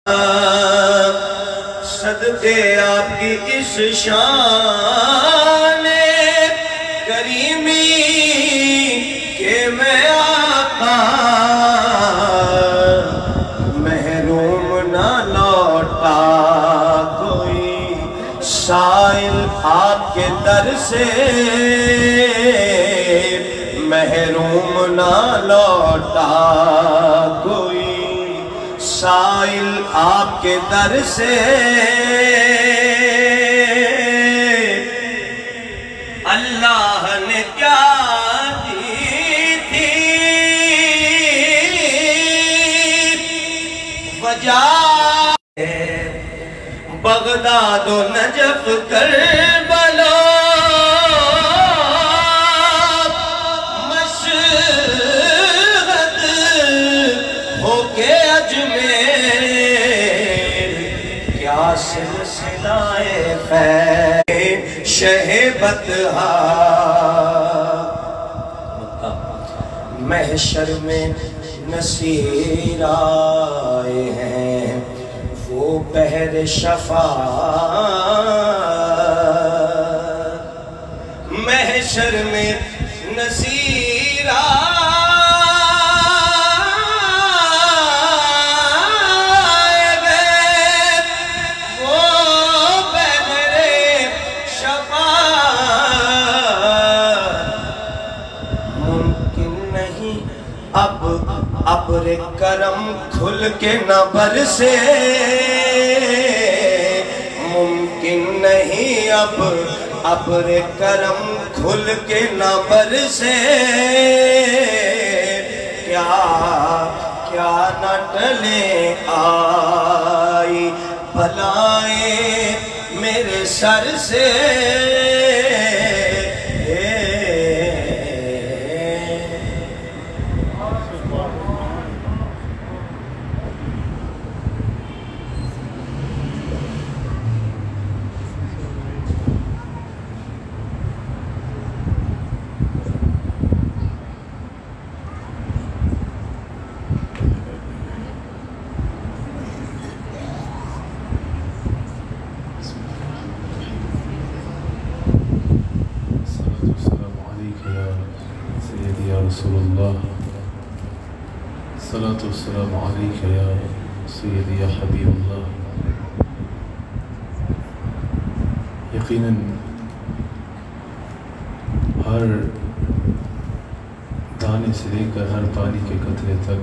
صدقے آپ کی اس شان کریمی کہ میں آقا محروم نہ لوٹا کوئی سائل آپ کے در سے محروم نہ لوٹا کوئی سائل آپ کے در سے اللہ نے کیا دی تھی وجہ بغداد و نجف کربلا مشہد ہو کے اجمیر کیا سلسلہ خیر شہ بطحا محشر میں نصیر آئے ہیں وہ بحر شفاعت محشر میں نصیر آئے ہیں وہ بحر شفاعت ممکن نہیں اب ابر کرم کھل کے نہ برسے ممکن نہیں اب ابر کرم کھل کے نہ برسے کیا نہ ٹلے آئی بلائیں میرے سر سے رسول اللہ صلاۃ والسلام علیک یا سیدی یا حبیب اللہ. یقیناً ہر دانے سے لے کر ہر پانی کے قطرے تک،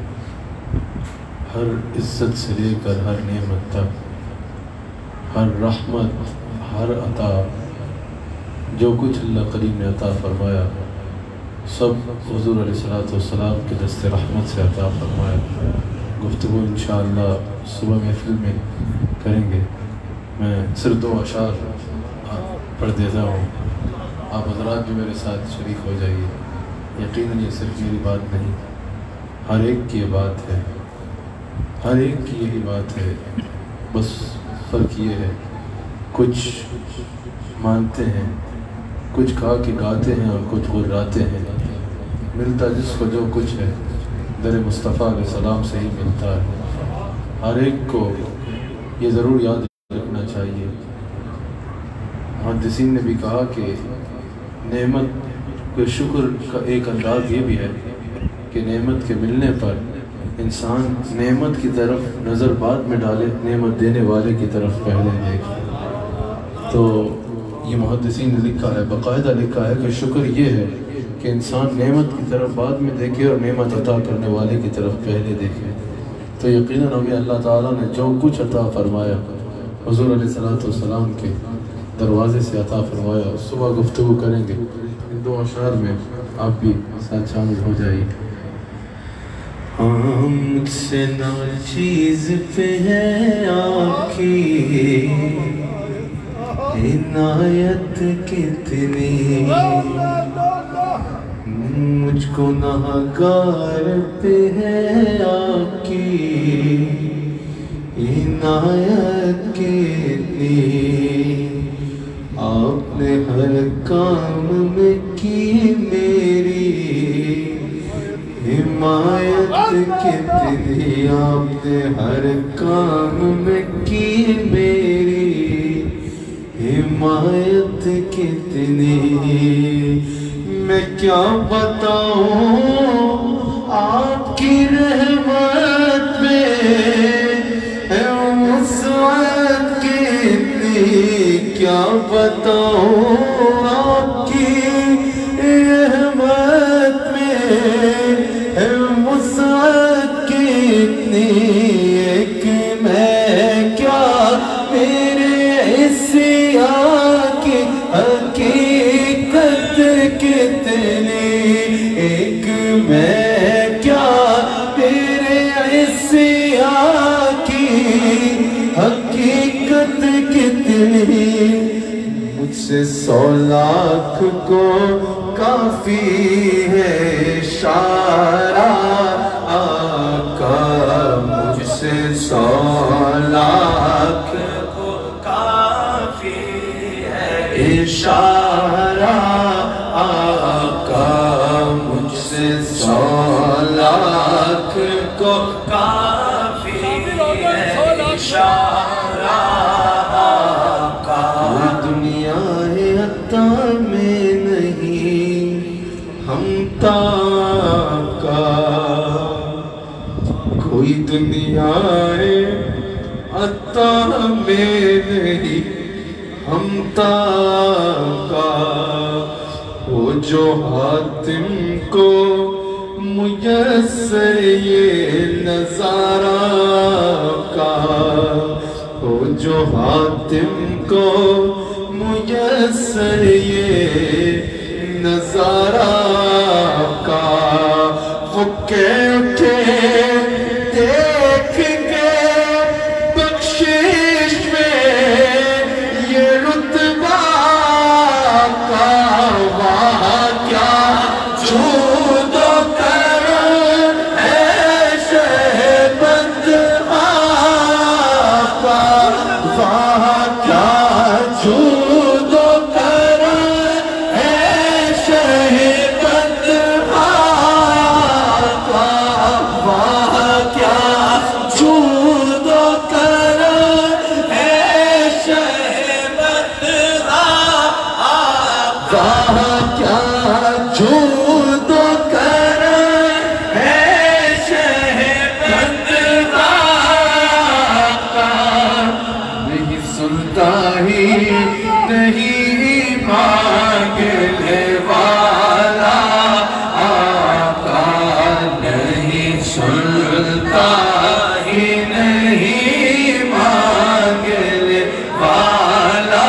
ہر عزت سے لے کر ہر نعمت تک، ہر رحمت، ہر عطا، جو کچھ اللہ کریم نے عطا فرمایا سب حضور علیہ السلام کے دست رحمت سے عطا فرمایا. گفتگو انشاءاللہ صبح محفل میں کریں گے. میں صرف 2 اشعار پڑھ دیتا ہوں، آپ حضرات بھی میرے ساتھ شریک ہو جائیے. یقیناً یہ صرف میری بات نہیں، ہر ایک کی یہ بات ہے، ہر ایک کی یہی بات ہے. بس فرق یہ ہے کچھ مانتے ہیں، کچھ کہا کہ گاتے ہیں اور کچھ غراتے ہیں. ملتا جس کو جو کچھ ہے در مصطفیٰ علیہ السلام سے ہی ملتا ہے. ہر ایک کو یہ ضرور یاد رکھنا چاہیے. محدثین نے بھی کہا کہ نعمت کے شکر کا ایک انداز یہ بھی ہے کہ نعمت کے ملنے پر انسان نعمت کی طرف نظر بعد میں ڈالے، نعمت دینے والے کی طرف پہلے دیکھے. تو یہ محدثین نے لکھا ہے، باقاعدہ لکھا ہے کہ شکر یہ ہے کہ انسان نعمت کی طرف بعد میں دیکھے اور نعمت عطا کرنے والے کی طرف پہلے دیکھے. تو یقیناً ہمیں اللہ تعالیٰ نے جو کچھ عطا فرمایا حضور علیہ السلام کے دروازے سے عطا فرمایا. صبح گفتگو کریں گے. ان 2 اشعار میں آپ بھی ساتھ شامل ہو جائیے. مجھ سے ناچیز پہ ہے آپ کی عنایت کتنی، مجھ کو ناگار پہ ہے آپ کی عنایت کتنی. آپ نے ہر کام میں کی میری حمایت کتنی آپ نے ہر کام میں کی میری، حمایت کتنی میں کیا بتاؤں آپ کی رحمت میں ہے وسعت کتنی، کیا بتاؤں آپ کی رحمت میں ہے وسعت کتنی، ایک میں کیا میرے عصیاں کی حقیقت کتنی، ایک میں کیا تیرے عصیاں کی حقیقت کتنی، مجھ سے 100 لاکھ کو کافی ہے اشارہ آقا، مجھ سے 100 لاکھ کو کافی ہے اشارہ آقا، مجھ سے 100 لاکھ کو کافی ہے اشارہ آقا، دنیا ہے عطا میں نہیں ہمتا کا، کوئی دنیا ہے عطا میں نہیں ہمتا کا، وہ جو حاتم کو میسر یہ نظارہ کا، وہ جو حاتم کو میسر یہ نظارہ کا، وہ کہتے دیکھ کے بخشش میں یہ رتبہ کا، وہاں کیا جود و کرم ہے شہبت آقا، وہاں کیا جود و کرم ہے شہبت آقا، وہاں کیا جود و کرم ہے شہبت آقا، وہاں کیا جود و کرم ہے شہبت آقا، نہیں سنتا ہی نہیں مانگنے والا آقا، نہیں سنتا ہی نہیں مانگنے والا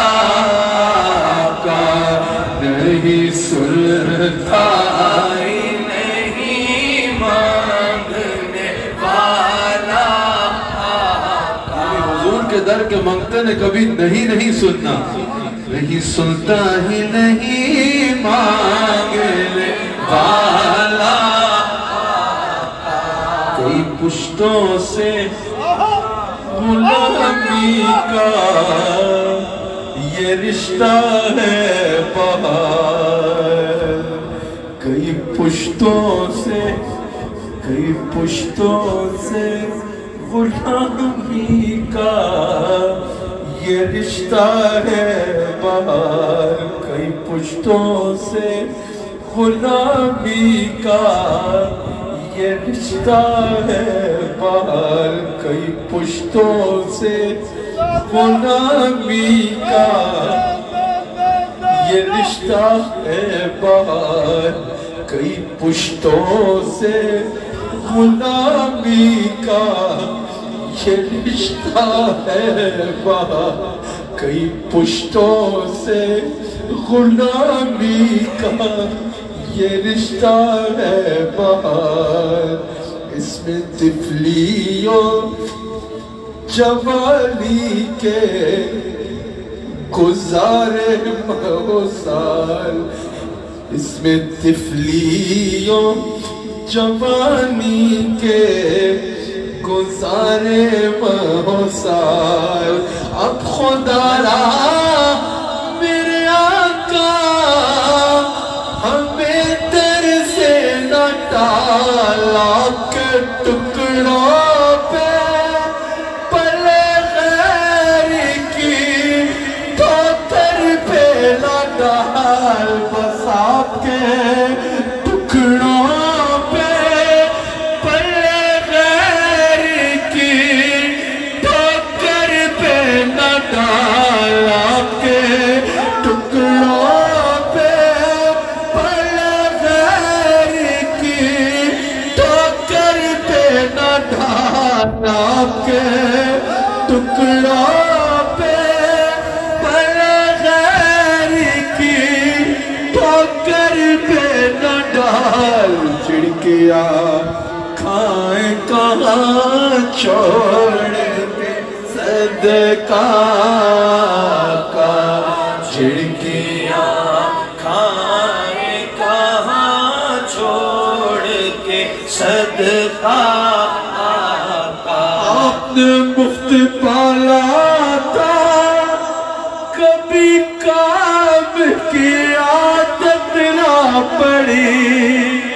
آقا، نہیں سنتا ہی نہیں مانگنے والا آقا، حضور کے در کے منگتے نے کبھی نہیں سننا، نہیں سنتا ہی نہیں مانگنے والا آقا، کئی پشتوں سے غلامی کا یہ رشتہ ہے بہار، کئی پشتوں سے غلامی کا یہ رشتہ ہے بہار، کئی پشتوں سے غلامی کا یہ رشتہ ہے بہار، کئی پشتوں سے غلامی کا یہ رشتہ ہے بہار، کئی پشتوں سے غلامی کا یہ رشتہ ہے بہار، کئی پشتوں سے غلامی کا یہ رشتہ ہے بہار، اس میں طفلی و جوانی کے گزارے ماہ و سال، اس میں طفلی و جوانی کے گزارے ماہ و سال، اب خدا را میرے آقا ہمیں در سے نہ ٹالا، ڈال بس آپ کے ٹکڑوں پہ پلے غیر کی ٹھوکر پہ نہ ڈال آپ کے ٹکڑوں پہ پلے غیر کی ٹھوکر پہ نہ ڈال آپ کے ٹکڑوں پہ پلے غیر کی ٹھوکر پہ نہ ڈال چڑکیاں کھائیں کہاں چھوڑ کے صدقہ کا چڑکیاں کھائیں کہاں چھوڑ کے صدقہ آپ نے مفت پالا تھا کبھی کام کی عادت نہ پڑی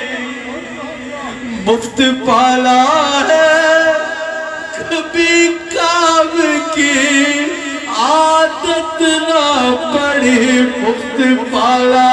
مفت پالا ہے کبھی کام کی عادت نہ پڑی مفت پالا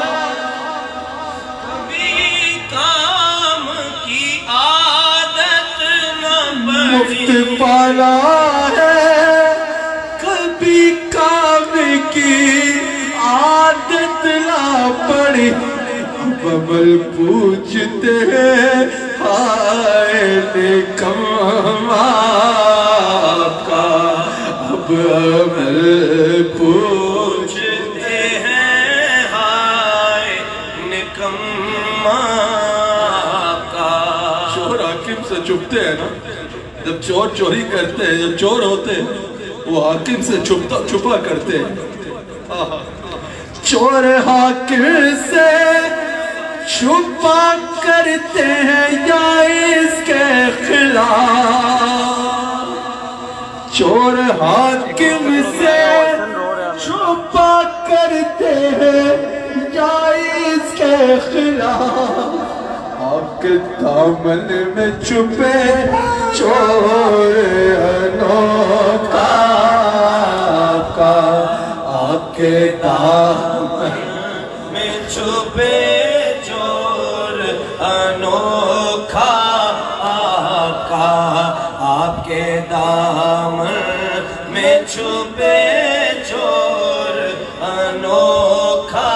کبھی کام کی عادت نہ مفت پڑی پالا ہے کبھی کام کی عادت نہ پڑی اب عمل پوچھتے ہیں ہائے نکما کا اب عمل پوچھتے ہیں ہائے نکما کا چور حاکم سے چھپتے ہیں نا جب چور چوری کرتے ہیں جب چور ہوتے ہیں وہ حاکم سے چھپا کرتے ہیں چور حاکم سے چھپا کرتے ہیں یا اس کے خلاف چور حاکم سے چھپا کرتے ہیں یا اس کے خلاف آپ کے دامن میں چھپے چور انوکھا کا آپ کے دامن میں چھپے چور انوکھا کا آپ کے دامن میں چھپے چور انوکھا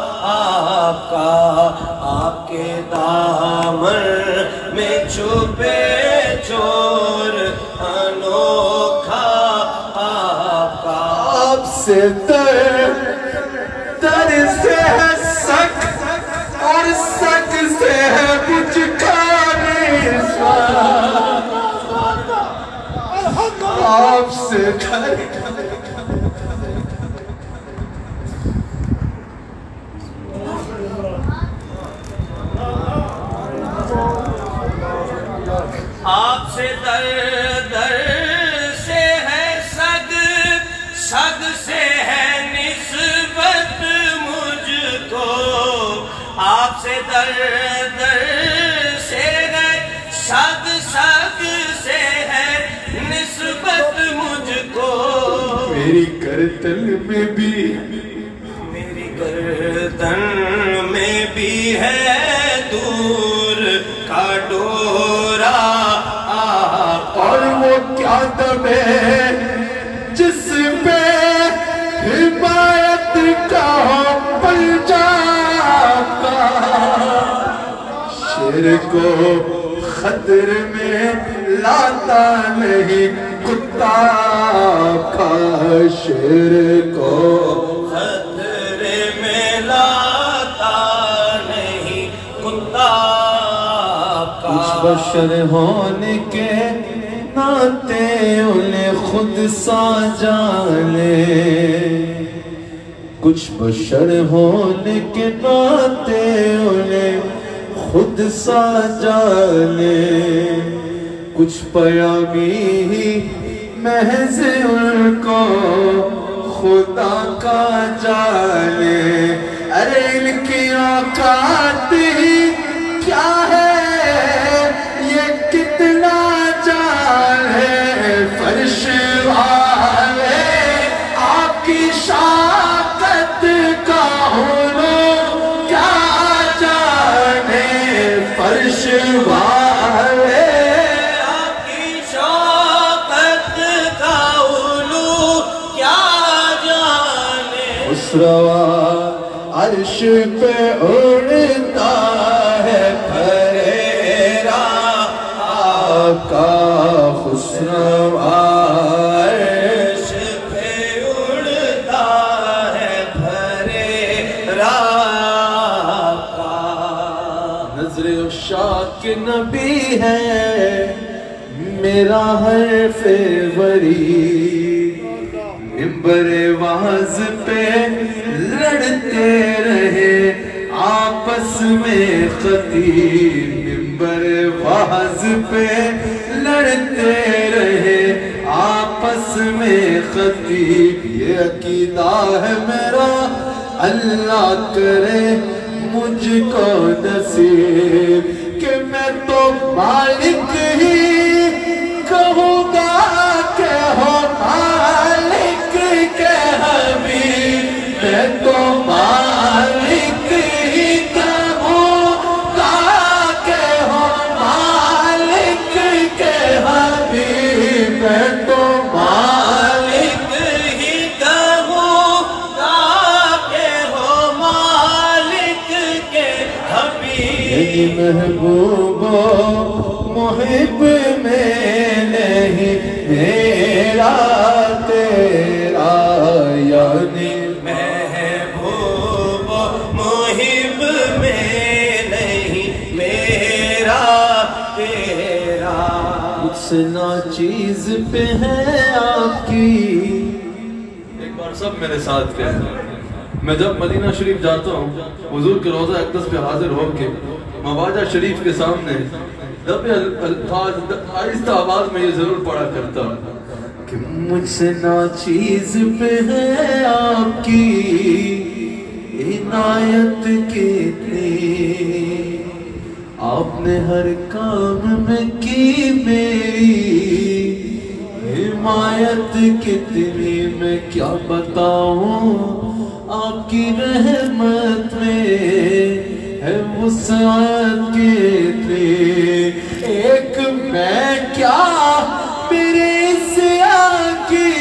کا آپ کے دامن میں چھپے چور انوکھا کا آپ سے در سے ہے سک اور سک سے ہے مجھ کھانے آپ سے آپ سے در سے ہے سگ سگ سے ہے نسبت مجھ کو آپ سے در سے ہے سگ سگ سے ہے نسبت مجھ کو میری گردن میں بھی میری گردن میں بھی ہے دور کا ڈورا اور وہ کیا دم ہے جس پہ حمایت کا پنجا کا شیر کو خطر میں لاتا نہیں کتا کا شیر کو خطرے میں لاتا نہیں کتا کا کچھ بشر ہونے کے ناطے انہیں خود سا جانے کچھ بشر ہونے کے ناطے انہیں خود سا جانے کچھ پیامی ہی محض ان کو خدا کا جانے ارے ان کی اوقات ہی کیا ہے یہ کتنا جان ہے فرش والے آپ کی شاکت کا ہو خسروا عرش پہ اڑتا ہے پھریرا آقا خسروا عرش پہ اڑتا ہے پھریرا آقا نظر عشاق نبی ہے میرا حرف ورید منبر وعظ پہ لڑتے رہے آپس میں خطیب منبر وعظ پہ لڑتے رہے آپس میں خطیب یہ عقیدہ ہے میرا اللہ کرے مجھ کو نصیب کہ میں تو مالک ہی کہوں گا کہ ہو مالک کے حبیب میں تو مالک ہی کہوں گا کہ ہو مالک کے حبیب میں تو مالک ہی کہوں گا کہ ہو مالک کے حبیب محبوب و محب میں نہیں میرا تیرا یعنی محبوب و محب میں نہیں میرا تیرا مجھ سے ناچیز پہ ہے آپ کی ایک بار سب میرے ساتھ کہتے ہیں میں جب مدینہ شریف جاتا ہوں حضور کے روضہ اقدس پہ حاضر ہو کے مواجہ شریف کے سامنے جب الفاظ آہستہ آواز میں یہ ضرور پڑھا کرتا ہوں کہ مجھ سے ناچیز پہ ہے آپ کی عنایت کتنی آپ نے ہر کام میں کی میری حمایت کتنی میں کیا بتاؤں آپ کی رحمت میں ہے وسعت کتنی ایک میں کیا میرے سیاہ کی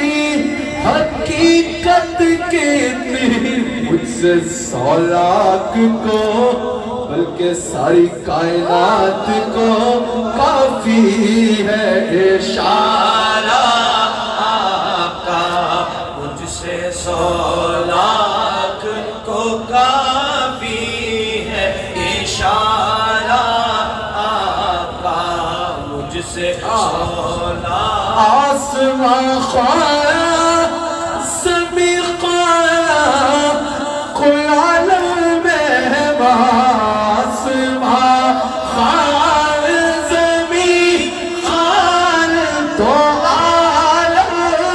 حقیقت کتنی مجھ سے 100 لاکھ کو بلکہ ساری کائنات کو کافی ہے اشارہ آپ کا مجھ سے 100 لاکھ کو کافی ہے اشارہ آپ کا مجھ سے 100 لاکھ آسمان خواہ زمین خواہ کل عالم مہمان آسمان خواہ زمین خواہ تو عالم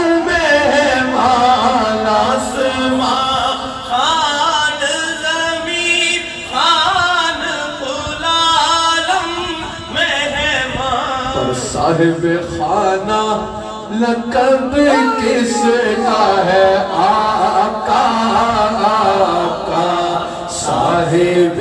مہمان آسمان خان زمین خان کل عالم مہمان اور صاحب خانہ لقب کس کا ہے آقا آقا صاحب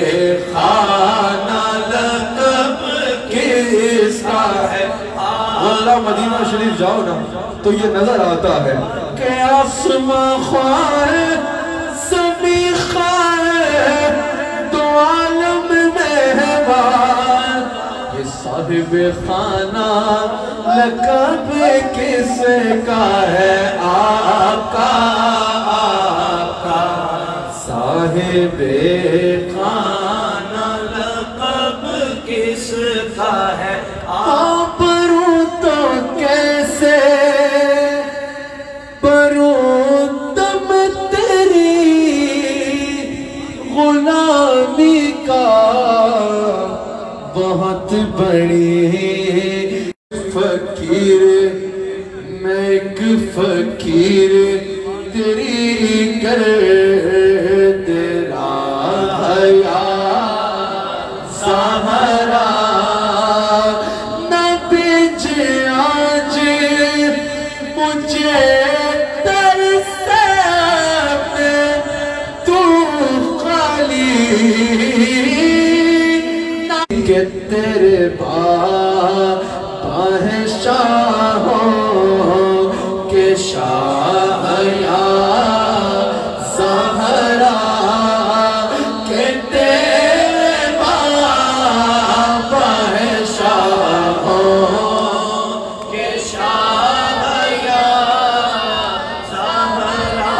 خانہ لقب کس کا ہے اللہ مدینہ شریف جاؤ نا تو یہ نظر آتا ہے کہ آسمان خواہ زمین خواہ دو عالم مہمان یہ صاحب خانہ لقب کس کا ہے آقا آقا صاحب خانہ لقب کس کا ہے پروں تو کیسے پروں دم تیری غلامی کا بہت بڑی فقیر میں ایک فقیر تیری گرد رایا سہارا نہ بیچ آج مجھے ترسے تو خالی نہ کہ تیرے باہیں شاہوں کے شاہ یا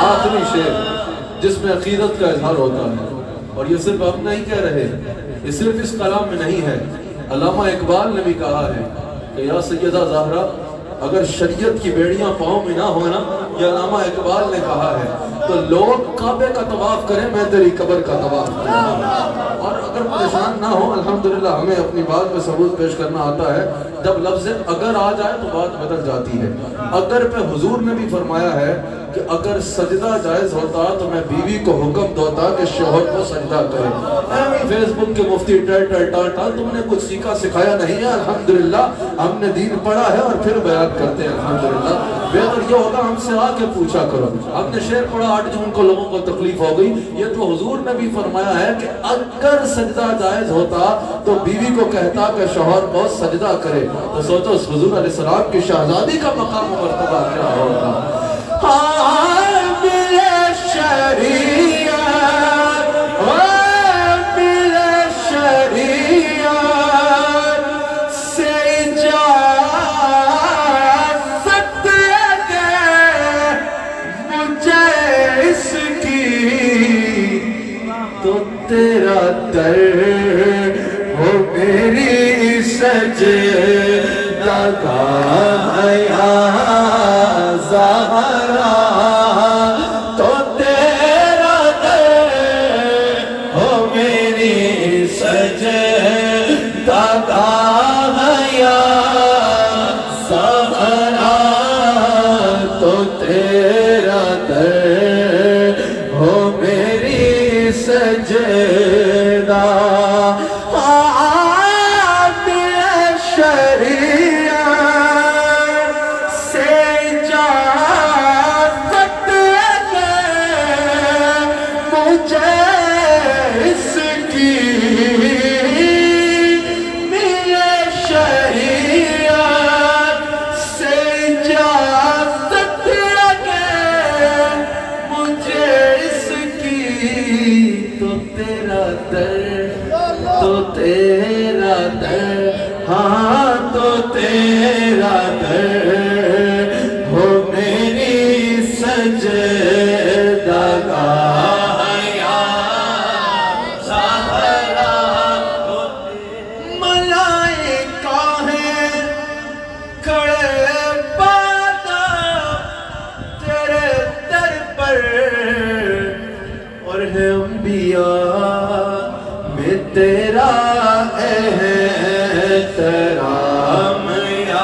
آخری شعر جس میں عقیدت کا اظہار ہوتا ہے، اور یہ صرف ہم نہیں کہہ رہے، یہ صرف اس کلام میں نہیں ہے، علامہ اقبال نے بھی کہا ہے کہ یا سیدہ زہرا اگر شریعت کی بیڑیاں پاؤں میں نہ ہونا، یہ علامہ اقبال نے کہا ہے، تو لوگ کعبے کا طواف کریں، میں تیری قبر کا طواف کروں۔ اور اگر پریشان نہ ہو، الحمدللہ ہمیں اپنی بات پہ ثبوت پیش کرنا آتا ہے، جب لفظ اگر آ جائے تو بات بدل جاتی ہے۔ اگر پہ حضور نے بھی فرمایا ہے کہ اگر سجدہ جائز ہوتا تو میں بیوی کو حکم دوتا کہ شوہر کو سجدہ کرے۔ فیس بک کے مفتی تم نے کچھ سیکھا سکھایا نہیں ہے، الحمدللہ ہم نے دین پڑھا ہے اور پھر بیان کرتے ہیں الحمدللہ۔ بہتر یہ ہوگا ہم سے آ کے پوچھا کرو۔ ہم نے شعر پڑھا 8 جون کو لوگوں کو تکلیف ہو گئی، یہ تو حضور نے بھی فرمایا ہے کہ اگر سجدہ جائز ہوتا تو بیوی کو کہتا کہ شوہر کو سجدہ کرے۔ تو سوچو حضور علیہ السلام کی شہزادی کا مقام و مرتبہ کیا ہوگا۔ حامل شریعت حامل شریعت سے اجازت دے مجھے اس کی، تو تیرا در ہو میری سجدہ گاہ یا زہرا، تو تیرا در ہو میری سجدہ گاہ یا زہرا، تو تیرا در ہو میری سجدہ۔ تو تیرا در ہاں تو تیرا در ہو میری سجدہ گاہ یا زہرا، ملائکہ ہیں کھڑے بادا تیرے در پر، اور ہے انبیاء میں تیرا احترام یا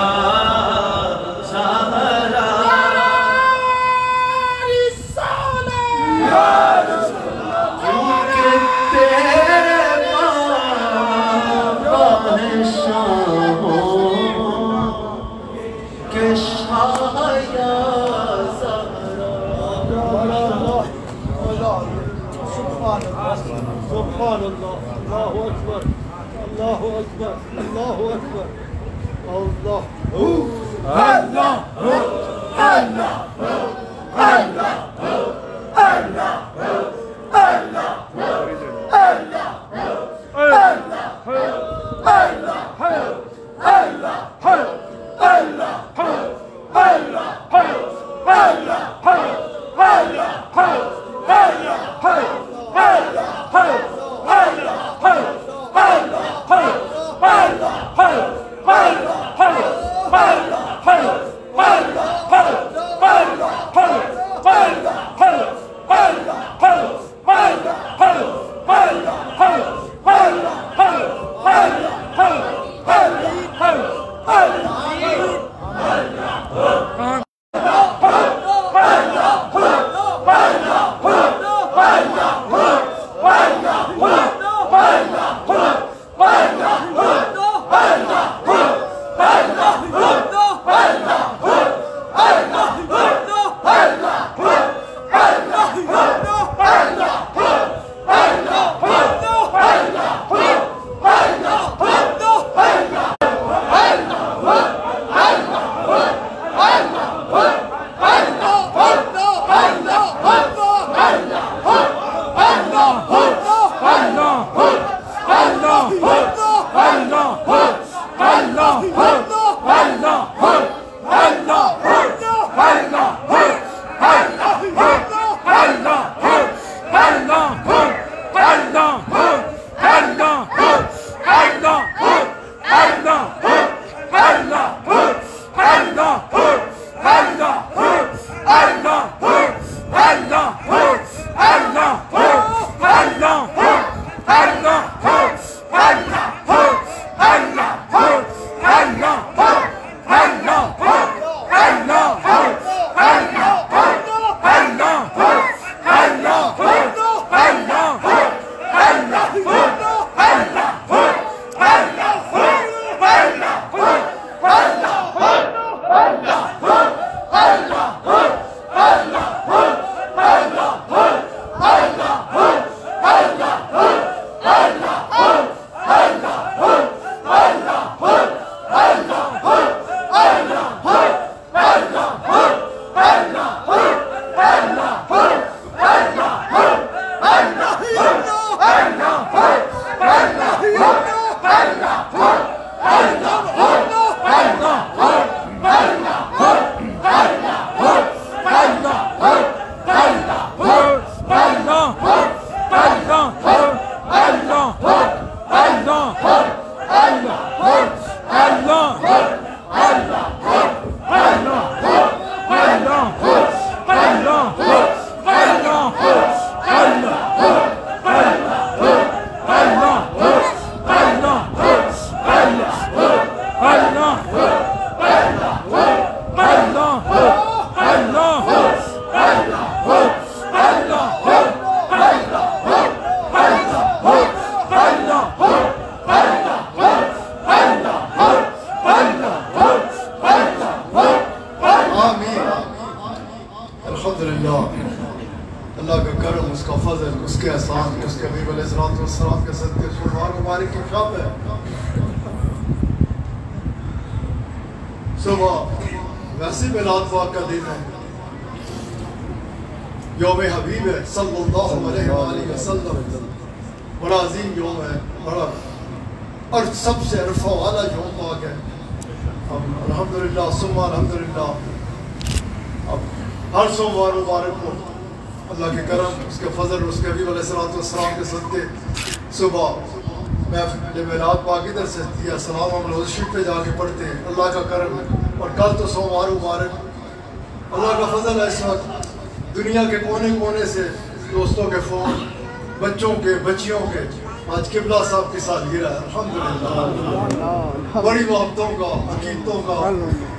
زہرا۔ کیونکہ تیرے بابا ہیں شاہوں کے شاہ یا زہرا۔ سبحان اللہ، اللہ اکبر، اللہ اکبر، اللہ اکبر، اللہ اللہ کا کرم، اس کا فضل، اس کے احسان، اس کے حبیب علیہ السلام کے صدقے شمار مبارک کی شب ہے۔ صبح ویسے میلاد پاک کا دن ہے، یوم حبیب ہے صلی اللہ علیہ وآلہ وسلم، بڑا عظیم یوم ہے، بڑا اور سب سے عرفہ والا یوم پاک ہے۔ الحمدللہ ثم الحمدللہ، اب ہر سوموار مبارک کو اللہ کے کرم، اس کے فضل، اس کے حبیب علیہ السلام کے صدقے صبح میں میلاد پاک ادھر سے دیا سلام ہم روز شریف پہ جا کے پڑھتے ہیں، اللہ کا کرم ہے۔ اور کل تو سوموار مبارک، اللہ کا فضل ہے، اس وقت دنیا کے کونے کونے سے دوستوں کے فون، بچوں کے، بچیوں کے، آج قبلہ صاحب کی سالگرہ ہے، الحمدللہ، بڑی محبتوں کا، عقیدتوں کا،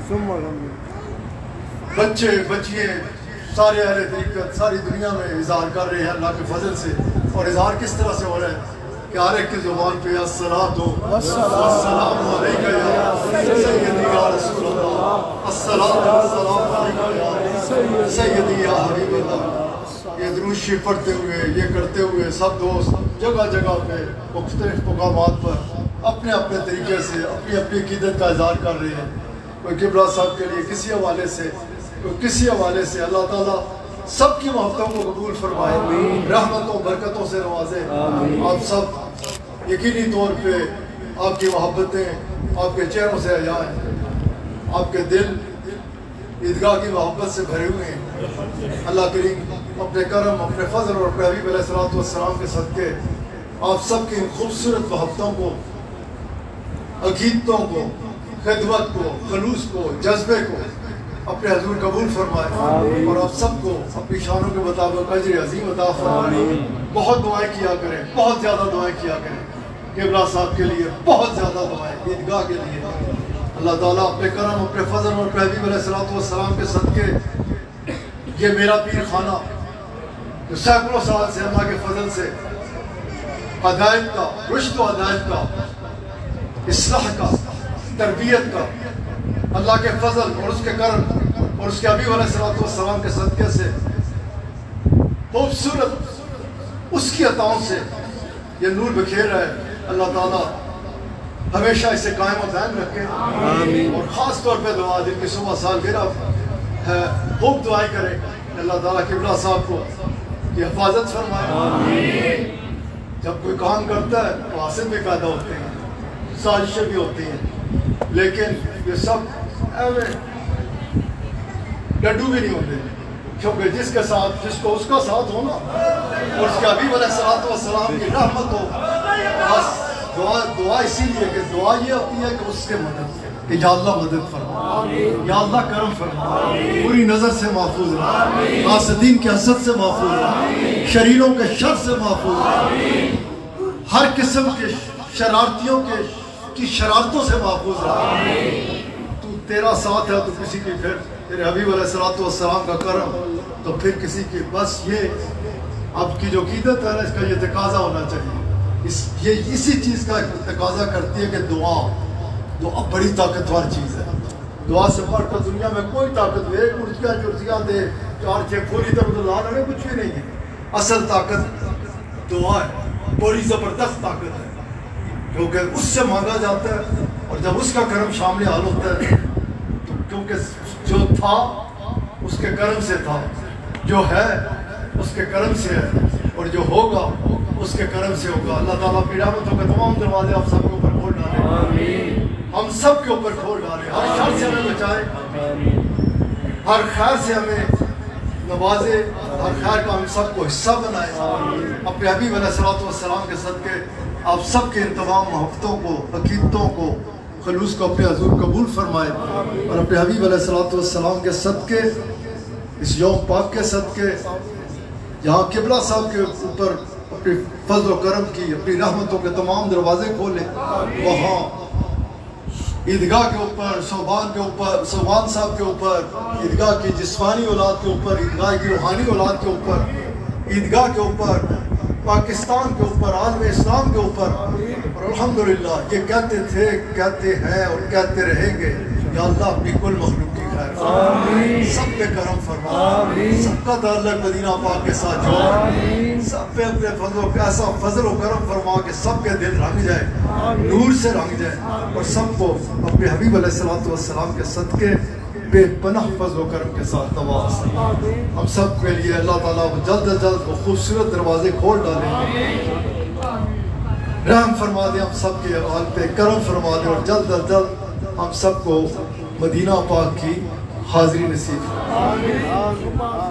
بچے بچیے سارے اہل طریقت ساری دنیا میں اظہار کر رہے ہیں اللہ کے فضل سے۔ اور اظہار کس طرح سے ہو رہا ہے کہ ہر ایک کی زبان پہ الصلاۃ والسلام علیکہ یا سیدی یا رسول اللہ، الصلاۃ والسلام علیکہ یا سیدی یا حبیب اللہ۔ یہ درود شریف پڑھتے ہوئے، یہ کرتے ہوئے سب دوست جگہ جگہ پہ مختلف مقامات پر اپنے اپنے طریقے سے اپنی اپنی عقیدت کا اظہار کر رہے ہیں، کوئی قبلہ صاحب کے لیے کسی حوالے سے، کسی حوالے سے۔ اللہ تعالیٰ سب کی محبتوں کو قبول فرمائے، رحمتوں برکتوں سے نوازے۔ آپ سب یقینی طور پہ آپ کی محبتیں آپ کے چہروں سے جائیں، آپ کے دل عیدگاہ کی محبت سے بھرے ہوئے ہیں۔ اللہ کریم اپنے کرم، اپنے فضل اور اپنے حبیب علیہ السلام کے صدقے آپ سب کی خوبصورت محبتوں کو، عقیدتوں کو، خدمت کو، خلوص کو، جذبے کو اپنے حضور قبول فرمائے، اور آپ سب کو اپنی شانوں کے مطابق اجر عظیم عطا فرمائے۔ بہت دعائیں کیا کریں، بہت زیادہ دعائیں کیا کریں قبلہ صاحب کے لیے، بہت زیادہ دعائیں عیدگاہ کے لیے۔ اللہ تعالیٰ اپنے کرم، اپنے فضل اور اپنے حبیب علیہ السلام کے صدقے یہ میرا پیر خانہ جو سینکڑوں سال سے اللہ کے فضل سے ہدایت کا، رشد و ہدایت کا، اصلاح کا، تربیت کا، اللہ کے فضل اور اس کے کرم اور اس کے حبیب علیہ السلام کے صدقے سے خوبصورت اس کی عطاؤں سے یہ نور بکھیر رہا ہے۔ اللہ تعالیٰ ہمیشہ اسے قائم و دائم رکھے، اور خاص طور پہ دعا جن کی صبح سالگرہ ہے خوب دعائیں کرے کہ اللہ تعالیٰ قبلہ صاحب کو کی حفاظت فرمائے۔ جب کوئی کام کرتا ہے تو حاسد بھی پیدا ہوتے ہیں، سازشیں بھی ہوتی ہیں، لیکن یہ سب ڈڈو بھی نہیں ہوتے، کیونکہ جس کے ساتھ، جس کو اس کا ساتھ ہونا اور اس کے حبیب علیہ السلام کی رحمت ہو، بس دعا اسی لیے کہ دعا یہ ہوتی ہے کہ اس کے مدد، کہ یا اللہ مدد فرما، یا اللہ کرم فرما، پوری نظر سے محفوظ رہا، حاسدین کے حسد سے محفوظ رہا، شریروں کے شر سے محفوظ رہا، ہر قسم کے شرارتیوں کی شرارتوں سے محفوظ رہا۔ تو تیرا ساتھ ہے تو کسی کی، پھر تیرے حبیب علیہ السلام کا کرم تو پھر کسی کی، بس یہ آپ کی جو عقیدت ہے اس کا یہ تقاضا ہونا چاہیے، اسی چیز کا تقاضا کرتی ہے کہ دعا بڑی طاقتور چیز ہے۔ دعا سے پڑھ کر دنیا میں کوئی طاقت ہے کرسیاں دے 4-6 پھولی ادھر ادھر لانا میں کچھ بھی نہیں ہے. اصل طاقت دعا ہے, بڑی زبردست طاقت ہے, کیونکہ اس سے مانگا جاتا ہے, اور جب اس کا کرم شامل حال ہوتا ہے تو کیونکہ جو تھا اس کے کرم سے تھا, جو ہے اس کے کرم سے ہے, اور جو ہوگا اس کے کرم سے ہوگا. اللہ تعالیٰ کی رحمتوں کے تمام دروازے آپ سب کے اوپر کھول ڈالے, ہم سب کے اوپر کھول ڈالے, ہر شر سے ہمیں بچائے, ہر خیر سے ہمیں نوازے, ہر خیر کا ہم سب کو حصہ بنائے. اپنے حبیب علیہ الصلوۃ والسلام کے صدقے آپ سب کے ان تمام محبتوں کو, عقیدتوں کو, خلوص کو اپنے حضور قبول فرمائے, اور اپنے حبیب علیہ الصلوۃ والسلام کے صدقے, اس یوم پاک کے صدقے, جہاں قبلہ صاحب کے اوپر اپنی فضل و کرم کی, اپنی رحمتوں کے تمام دروازے کھولے, وہاں عیدگاہ کے اوپر, صوبان کے اوپر, صوبان صاحب کے اوپر, عیدگاہ کی جسمانی اولاد کے اوپر, عیدگاہ کی روحانی اولاد کے اوپر, عیدگاہ کے اوپر, پاکستان کے اوپر, عالم اسلام کے اوپر, اور الحمدللہ یہ کہتے تھے, کہتے ہیں اور کہتے رہیں گے, یا اللہ اپنی کل مخلوق کی خیر فرما, سب پہ کرم فرما, سب کا تعلق مدینہ پاک کے ساتھ جوڑ, سب پہ اپنے ایسا فضل و کرم فرما کہ سب کے دل رنگ جائے, نور سے رنگ جائے, اور سب کو اپنے حبیب علیہ الصلوۃ والسلام کے صدقے بے پناہ فضل و کرم کے ساتھ نواز. ہم سب کے لیے اللہ تعالیٰ جلد از جلد وہ خوبصورت دروازے کھول ڈالیں, رحم فرما دیں ہم سب کے حال پہ, کرم فرما دیں, اور جلد از جلد ہم سب کو مدینہ پاک کی حاضری نصیب.